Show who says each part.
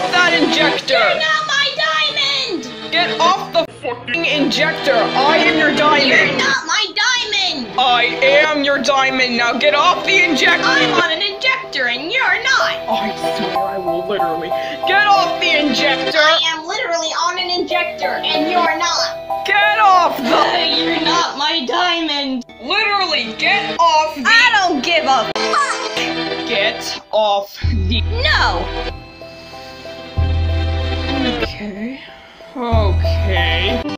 Speaker 1: off that injector!
Speaker 2: You're not my diamond!
Speaker 1: Get off the fucking injector! I am your diamond!
Speaker 2: You're not my diamond!
Speaker 1: I am your diamond! Now get off the injector!
Speaker 2: I'm on an injector and you're not!
Speaker 1: I swear I will literally. Get off the injector!
Speaker 2: I am literally on an injector and you're not!
Speaker 1: Get off the...
Speaker 2: You're not my diamond!
Speaker 1: Literally, get off the...
Speaker 2: I don't give a fuck!
Speaker 1: Get off the...
Speaker 2: No!
Speaker 1: Okay. Okay.